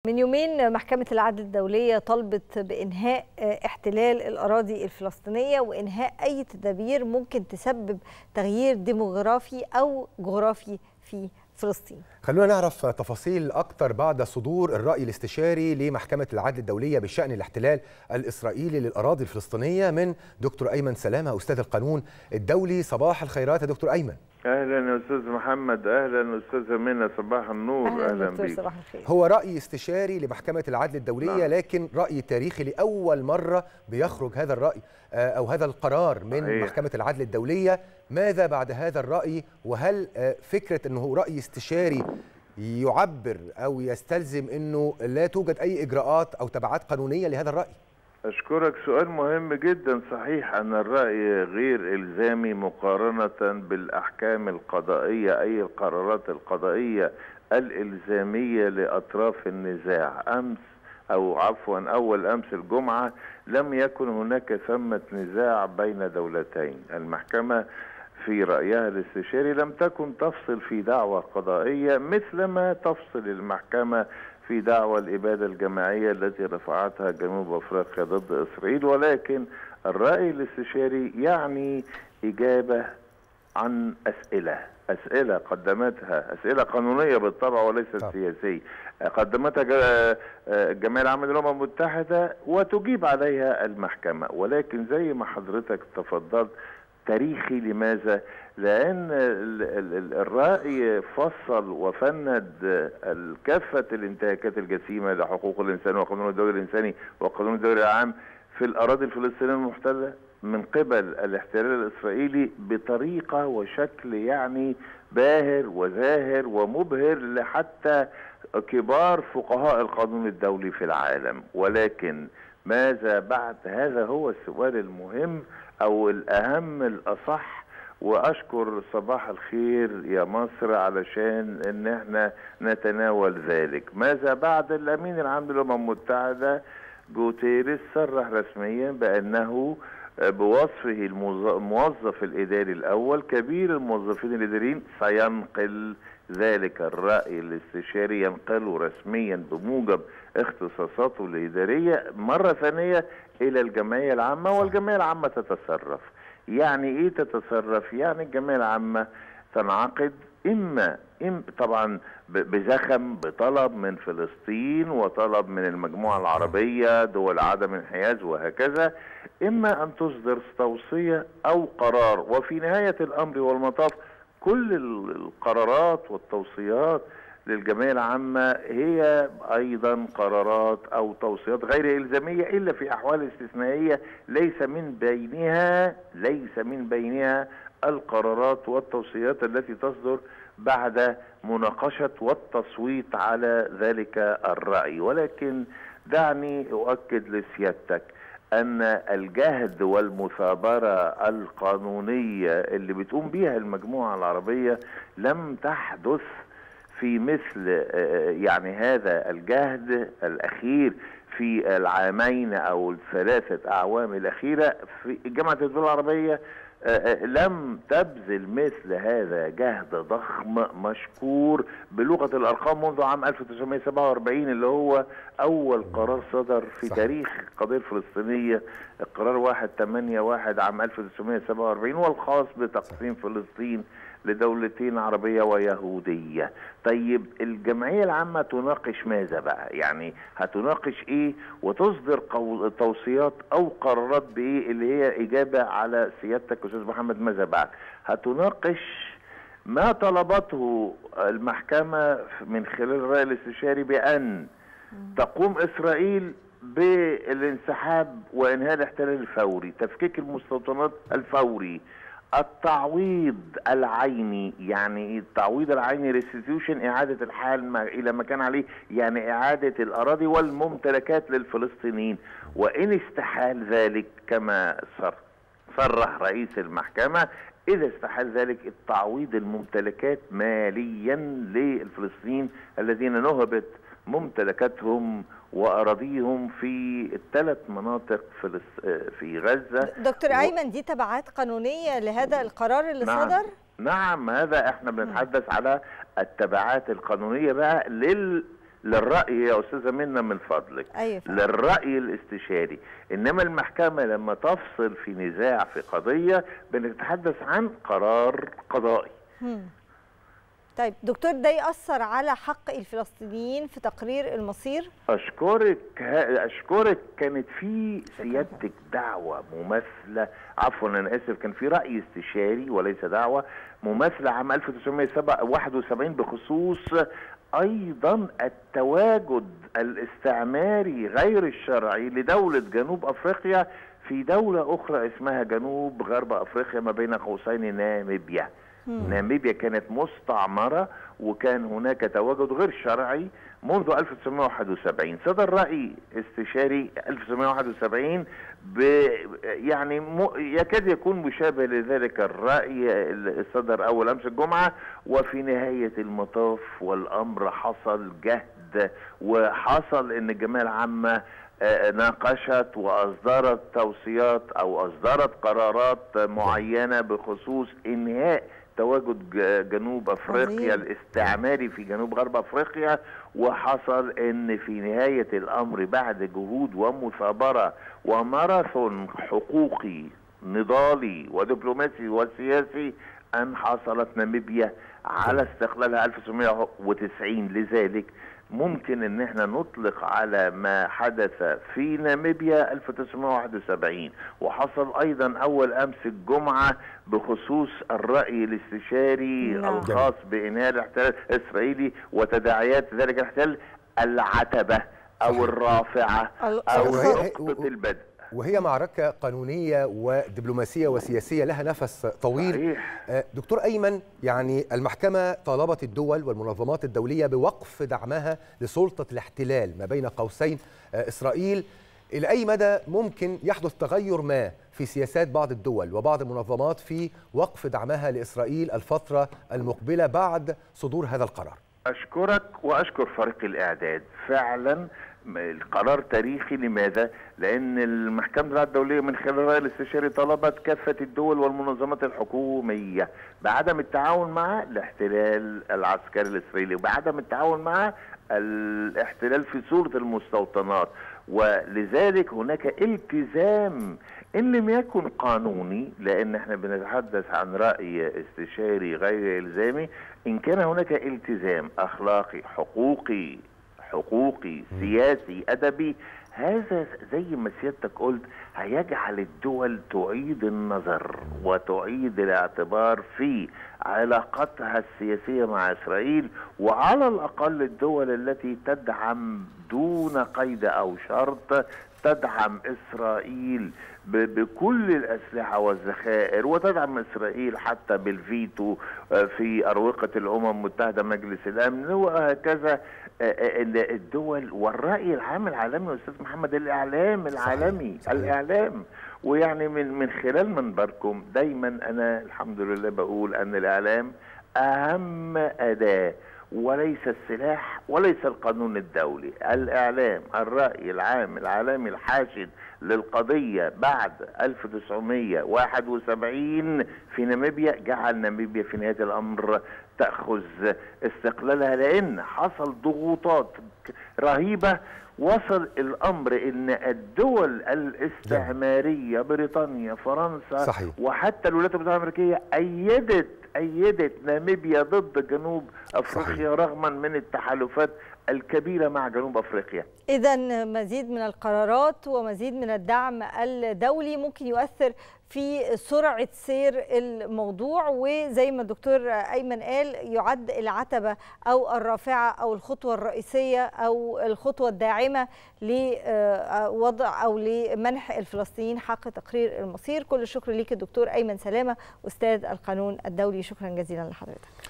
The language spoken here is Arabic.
من يومين محكمة العدل الدولية طلبت بإنهاء احتلال الأراضي الفلسطينية وإنهاء أي تدابير ممكن تسبب تغيير ديموغرافي أو جغرافي في فلسطين. خلونا نعرف تفاصيل أكتر بعد صدور الرأي الاستشاري لمحكمة العدل الدولية بشأن الاحتلال الإسرائيلي للأراضي الفلسطينية من دكتور أيمن سلامة أستاذ القانون الدولي. صباح الخيرات يا دكتور أيمن. اهلا يا استاذ محمد. اهلا استاذه منى. صباح النور. اهلا بك. صباح الخير. هو راي استشاري لمحكمه العدل الدوليه، لكن راي تاريخي لاول مره بيخرج هذا الراي او هذا القرار من محكمه العدل الدوليه. ماذا بعد هذا الراي؟ وهل فكره انه راي استشاري يعبر او يستلزم انه لا توجد اي اجراءات او تبعات قانونيه لهذا الراي؟ أشكرك. سؤال مهم جدا. صحيح أن الرأي غير إلزامي مقارنة بالأحكام القضائية أي القرارات القضائية الإلزامية لأطراف النزاع. أول أمس الجمعة لم يكن هناك ثمة نزاع بين دولتين. المحكمة في رأيها الاستشاري لم تكن تفصل في دعوى قضائية مثلما تفصل المحكمة في دعوى الإبادة الجماعية التي رفعتها جنوب أفريقيا ضد إسرائيل، ولكن الرأي الاستشاري يعني إجابة عن أسئلة قدمتها، أسئلة قانونية بالطبع وليست سياسية، قدمتها الجمعية العامة للأمم المتحدة وتجيب عليها المحكمة. ولكن زي ما حضرتك تفضلت تاريخي. لماذا؟ لأن الرأي فصل وفند كافة الانتهاكات الجسيمة لحقوق الإنسان وقانون الدولي الإنساني وقانون الدولي العام في الأراضي الفلسطينية المحتلة من قبل الاحتلال الإسرائيلي بطريقة وشكل يعني باهر وزاهر ومبهر لحتى كبار فقهاء القانون الدولي في العالم. ولكن ماذا بعد؟ هذا هو السؤال المهم أو الأهم الأصح. وأشكر صباح الخير يا مصر علشان إن احنا نتناول ذلك. ماذا بعد؟ الأمين العام للأمم المتحدة جوتيريس صرح رسميا بأنه بوصفه الموظف الإداري الأول كبير الموظفين الإداريين سينقل ذلك الرأي الاستشاري، ينقله رسميا بموجب اختصاصاته الإدارية مرة ثانية إلى الجمعية العامة، والجمعية العامة تتصرف. يعني إيه تتصرف؟ يعني الجمعية العامة تنعقد إما طبعا بزخم بطلب من فلسطين وطلب من المجموعة العربية دول عدم انحياز وهكذا، إما أن تصدر توصية أو قرار. وفي نهاية الأمر والمطاف كل القرارات والتوصيات للجمعية العامة هي أيضا قرارات أو توصيات غير إلزامية إلا في أحوال استثنائية ليس من بينها القرارات والتوصيات التي تصدر بعد مناقشة والتصويت على ذلك الرأي. ولكن دعني أؤكد لسيادتك أن الجهد والمثابرة القانونية اللي بتقوم بها المجموعة العربية لم تحدث في مثل يعني هذا الجهد الأخير في العامين أو الثلاثة أعوام الأخيرة. في جامعة الدول العربية لم تبذل مثل هذا جهد ضخم مشكور بلغة الأرقام منذ عام 1947 اللي هو أول قرار صدر في تاريخ القضية الفلسطينية، القرار 181 عام 1947 والخاص بتقسيم فلسطين لدولتين عربية ويهودية. طيب الجمعية العامة تناقش ماذا بقى؟ يعني هتناقش ايه وتصدر توصيات او قرارات بايه اللي هي اجابة على سيادتك استاذ محمد؟ ماذا بعد؟ هتناقش ما طلبته المحكمة من خلال الرأي الاستشاري بأن تقوم إسرائيل بالانسحاب وإنهاء الاحتلال الفوري، تفكيك المستوطنات الفوري، التعويض العيني. يعني التعويض العيني ريستيتيوشن، إعادة الحال إلى ما كان عليه، يعني إعادة الأراضي والممتلكات للفلسطينيين. وإن استحال ذلك كما صرح رئيس المحكمة، إذا استحال ذلك التعويض الممتلكات ماليا للفلسطينيين الذين نهبت ممتلكاتهم وأراضيهم في الثلاث مناطق في غزة. دكتور أيمن، دي تبعات قانونية لهذا القرار اللي صدر؟ نعم، هذا احنا بنتحدث على التبعات القانونية بقى للرأي يا أستاذة منى من فضلك. أيوة. للرأي الاستشاري. إنما المحكمة لما تفصل في نزاع في قضية بنتحدث عن قرار قضائي. طيب دكتور، ده يأثر على حق الفلسطينيين في تقرير المصير؟ أشكرك. كانت في سيادتك دعوة مماثلة، عفوا أنا آسف، كان في رأي استشاري وليس دعوة مماثلة عام 1971 بخصوص أيضا التواجد الاستعماري غير الشرعي لدولة جنوب أفريقيا في دولة أخرى اسمها جنوب غرب أفريقيا ما بين قوسين ناميبيا. ناميبيا كانت مستعمرة وكان هناك تواجد غير شرعي منذ 1971. صدر رأي استشاري 1971 يعني يكاد يكون مشابه لذلك الرأي اللي صدر أول أمس الجمعة. وفي نهاية المطاف والأمر حصل جهد، وحصل إن الجمعية العامة ناقشت وأصدرت توصيات أو أصدرت قرارات معينة بخصوص إنهاء تواجد جنوب أفريقيا الاستعماري في جنوب غرب أفريقيا. وحصل ان في نهاية الامر بعد جهود ومثابرة وماراثون حقوقي نضالي ودبلوماسي وسياسي ان حصلت ناميبيا على استقلالها 1990. لذلك ممكن ان احنا نطلق على ما حدث في ناميبيا 1971. وحصل ايضا اول امس الجمعة بخصوص الرأي الاستشاري الخاص بإنهاء الاحتلال الإسرائيلي وتداعيات ذلك الاحتلال العتبة او الرافعة او نقطة البدء. وهي معركة قانونية ودبلوماسية وسياسية لها نفس طويل. صحيح. دكتور أيمن، يعني المحكمة طالبت الدول والمنظمات الدولية بوقف دعمها لسلطة الاحتلال ما بين قوسين إسرائيل. إلى أي مدى ممكن يحدث تغير ما في سياسات بعض الدول وبعض المنظمات في وقف دعمها لإسرائيل الفترة المقبلة بعد صدور هذا القرار؟ أشكرك وأشكر فريق الإعداد. فعلا القرار تاريخي. لماذا؟ لأن المحكمة الدولية من خلال الرأي الاستشاري طلبت كافة الدول والمنظمات الحكومية بعدم التعاون مع الاحتلال العسكري الإسرائيلي وبعدم التعاون مع الاحتلال في صورة المستوطنات. ولذلك هناك التزام إن لم يكن قانوني، لأن احنا بنتحدث عن رأي استشاري غير إلزامي، إن كان هناك التزام أخلاقي حقوقي سياسي أدبي، هذا زي ما سيادتك قلت هيجعل الدول تعيد النظر وتعيد الاعتبار في علاقتها السياسية مع إسرائيل. وعلى الأقل الدول التي تدعم دون قيد أو شرط تدعم إسرائيل بكل الأسلحة والذخائر، وتدعم إسرائيل حتى بالفيتو في أروقة الأمم المتحدة مجلس الأمن، وهكذا الدول والرأي العام العالمي. أستاذ محمد، الإعلام العالمي صحيح. الإعلام، ويعني من خلال منبركم دايما أنا الحمد لله بقول أن الإعلام أهم أداة وليس السلاح وليس القانون الدولي. الإعلام، الرأي العام العالمي الحاشد للقضية بعد 1971 في ناميبيا جعل ناميبيا في نهاية الأمر تأخذ استقلالها، لأن حصل ضغوطات رهيبة. وصل الأمر إن الدول الاستعمارية بريطانيا فرنسا صحيح. وحتى الولايات المتحدة الأمريكية أيدت ناميبيا ضد جنوب أفريقيا صحيح. رغما من التحالفات الكبيرة مع جنوب أفريقيا. إذن مزيد من القرارات ومزيد من الدعم الدولي ممكن يؤثر في سرعة سير الموضوع، وزي ما الدكتور أيمن قال يعد العتبة أو الرافعة أو الخطوة الرئيسية أو الخطوة الداعمة لوضع أو لمنح الفلسطينيين حق تقرير المصير. كل الشكر ليك الدكتور أيمن سلامة أستاذ القانون الدولي، شكرا جزيلا لحضرتك.